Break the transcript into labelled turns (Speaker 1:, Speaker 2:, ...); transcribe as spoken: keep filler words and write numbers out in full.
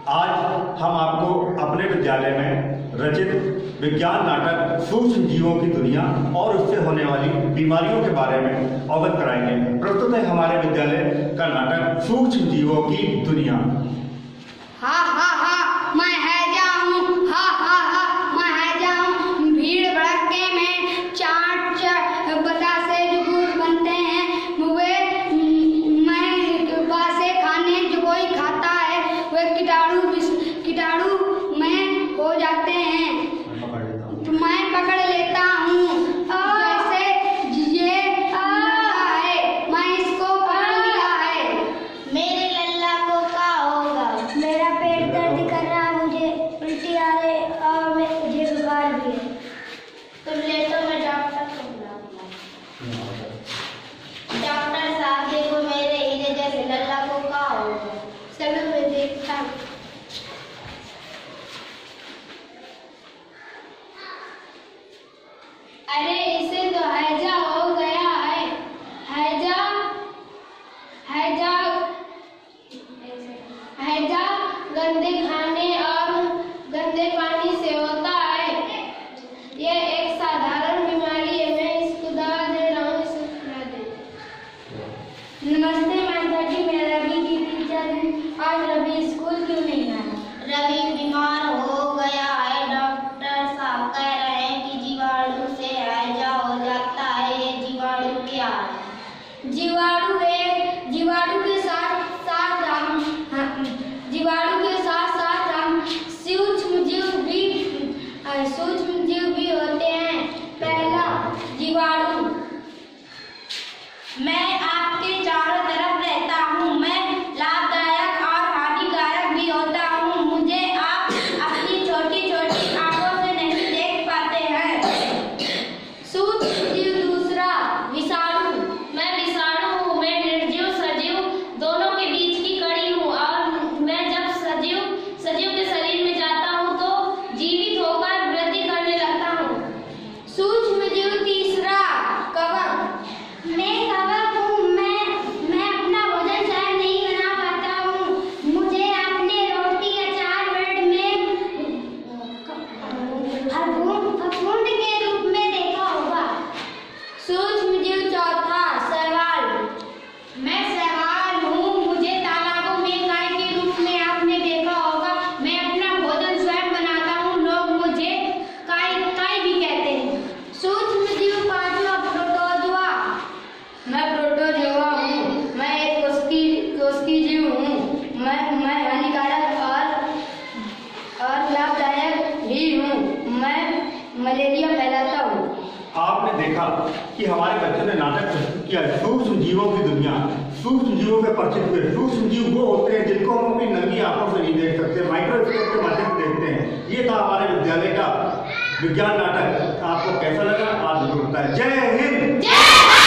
Speaker 1: आज हम आपको अपने विद्यालय में रचित विज्ञान नाटक सूक्ष्म जीवों की दुनिया और उससे होने वाली बीमारियों के बारे में अवगत कराएंगे। प्रस्तुत है हमारे विद्यालय का नाटक सूक्ष्म जीवों की दुनिया।
Speaker 2: हा हा हा मैं हैजा हूँ, हा हा हा मैं हैजा हूँ। भीड़ भड़के में चाट चाट बतासे जो कुछ बनते हैं वे मैं बासे खाने जो कोई खाता है वे कीटाणु कीटाणु में हो जाते हैं। तो मैं पकड़ लेता हूँ जैसे ये है, मैं इसको पकड़ लिया है।
Speaker 3: मेरे लल्ला को क्या होगा?
Speaker 4: मेरा पेट दर्द कर रहा है, मुझे उल्टी आ रही और मुझे बुखार भी है।
Speaker 3: तुम ले तो मैं डॉक्टर को बुलाऊंगा। डॉक्टर साहब देखो मेरे हीरे जैसे लल्ला को क्या होगा? चलो मैं देखता हूँ। अरे इसे तो हैजा हो गया है। हैजा हैजा हैजा गंदे खाने और गंदे पानी से होता है। यह एक साधारण बीमारी है। मैं इसको दवा दे रहा हूँ, इसे खिला दे।
Speaker 4: नमस्ते माता जी, मैं रवि की टीचर हूँ। आज रवि स्कूल क्यों नहीं आया?
Speaker 3: रवि बीमार हो गया है। डॉक्टर साहब कह रहे हैं कि जीवाणु से हैजा हो जाता है। ये जीवाणु क्या है?
Speaker 4: जीवाणु है, जीवाणु के साथ साथ हम हम- जीवाणु के साथ साथ हम सूक्ष्म जीव भी अ, सूक्ष्म जीव भी होते हैं। पहला जीवाणु।
Speaker 3: मैं आपके चारों तरफ रहता हूँ। मैं लाभदायक और हानिकारक भी होता हूँ। मुझे आप अपनी छोटी छोटी आंखों से नहीं देख पाते हैं।
Speaker 4: सूक्ष्म जीव। दूसरा विषाणु।
Speaker 3: मैं विषाणु हूँ। मैं निर्जीव सजीव दोनों के बीच की कड़ी हूँ और मैं जब सजीव सजीव के शरीर में जाता हूँ तो जीवित होकर वृद्धि करने लगता हूँ।
Speaker 4: सूक्ष्म जीव। तीसरा कवक। मैं कवक हूँ। मैं मैं अपना भोजन स्वयं नहीं बना पाता हूँ। मुझे अपने रोटी अचार ब्रेड में फफूंद फफूंद के रूप में देखा होगा। सूक्ष्म जीव। चौथा शैवाल।
Speaker 3: मैं शैवाल हूँ। मुझे तालाबों में गाय के रूप में आपने देखा होगा। मैं अपना भोजन स्वयं बनाता हूँ। लोग मुझे काई काई भी कहते हैं।
Speaker 4: सूक्ष्म जीव। पांचवा प्रोटोजोआ।
Speaker 2: मैं प्रोटोजोआ हूँ। मैं एक कोशिकी कोशिकी जीव हूँ। मैं मैं हानिकारक और और लाभदायक भी हूँ। मैं मलेरिया फैलाता हूँ।
Speaker 1: आपने देखा कि हमारे बच्चों ने नाटक प्रस्तुत किया सूक्ष्म जीवों की दुनिया। सूक्ष्म जीवों से परिचित हुए। सूक्ष्म जीव वो होते हैं जिनको हम अपनी नंगी आंखों से नहीं देख सकते, माइक्रोस्कोप के माध्यम से देखते हैं। ये था हमारे विद्यालय का विज्ञान नाटक। आपको कैसा लगा आप जरूर बताएं। जय हिंद।
Speaker 3: जय